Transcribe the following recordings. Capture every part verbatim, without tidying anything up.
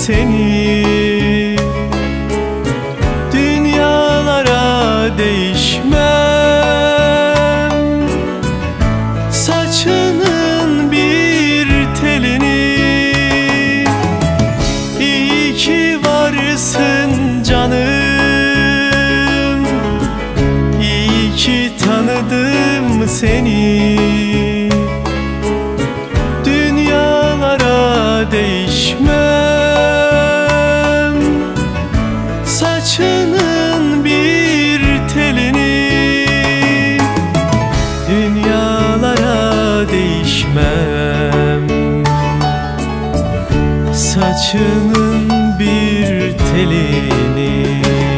seni. Dünyalara değişmem, saçının bir telini. İyi ki varsın canım, iyi ki tanıdım seni. Dünyalara değişmem, saçının bir telini. Dünyalara değişmem, saçının bir telini.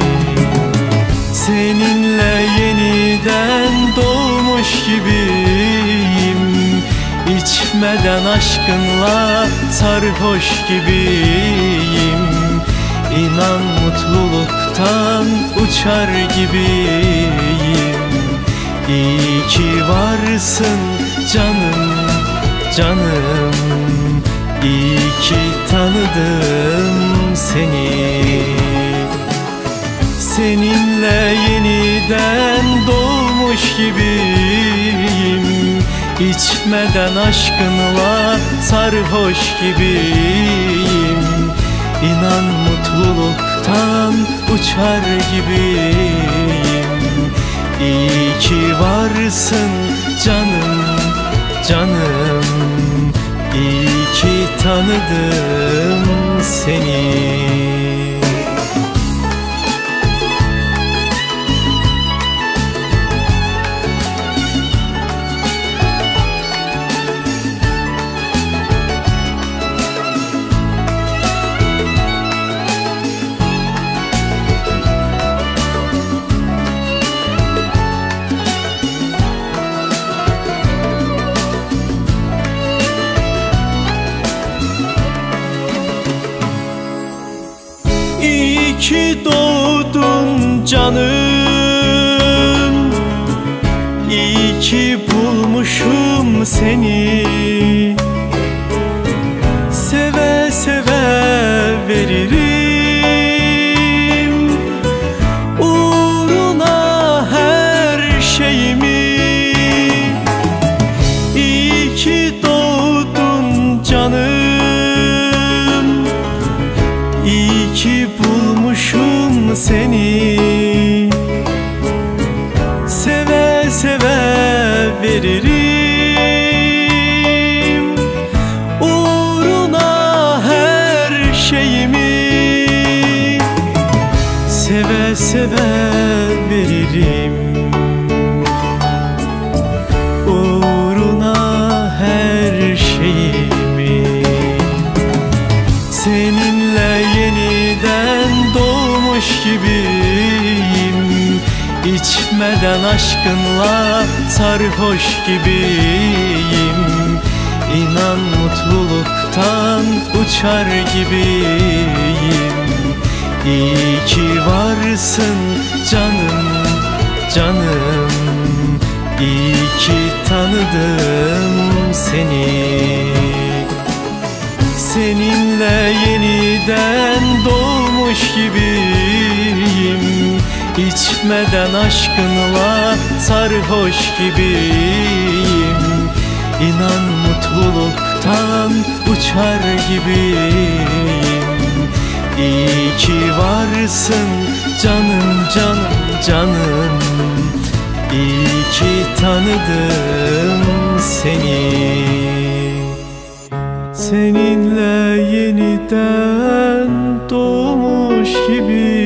Seninle yeniden doğmuş gibiyim, İçmeden aşkınla sarhoş gibiyim. İnan mutluluktan uçar gibiyim. İyi ki varsın canım, canım. İyi ki tanıdım seni. Seninle yeniden doğmuş gibiyim, İçmeden aşkınla sarhoş gibiyim. İnan mutluluktan uçar gibiyim. İyi ki varsın canım, canım. İyi ki tanıdım seni. İyi ki doğdun canım, İyi ki bulmuşum seni. Seve seve veririm uğruna her şeyimi. İyi ki doğdun canım, İyi ki bulmuşum seni. Seve seve veririm uğruna her şeyimi. Seve seve veririm uğruna her şeyimi. Seninle yeniden doğmuş gibiyim, İçmeden aşkınla sarhoş gibiyim. İnan mutluluktan uçar gibiyim. İyi ki varsın canım, canım. İyi ki tanıdım seni. Seninle yeniden doğmuş gibiyim, İçmeden aşkınla sarhoş gibiyim. İnan mutluluktan uçar gibiyim. İyi ki varsın canım, canım, canım. İyi ki tanıdım seni. Seninle yeniden doğmuş gibi